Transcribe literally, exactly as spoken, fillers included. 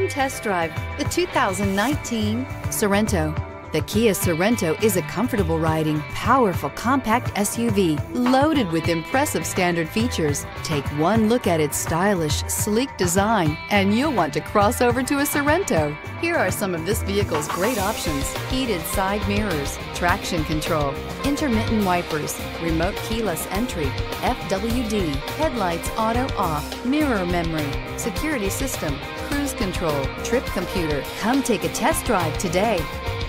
test drive the two thousand nineteen Sorento. The Kia Sorento is a comfortable riding, powerful compact S U V loaded with impressive standard features. Take one look at its stylish, sleek design and you'll want to cross over to a Sorento. Here are some of this vehicle's great options: heated side mirrors, traction control, intermittent wipers, remote keyless entry, F W D, headlights auto off, mirror memory, security system, cruise control, trip computer. Come take a test drive today.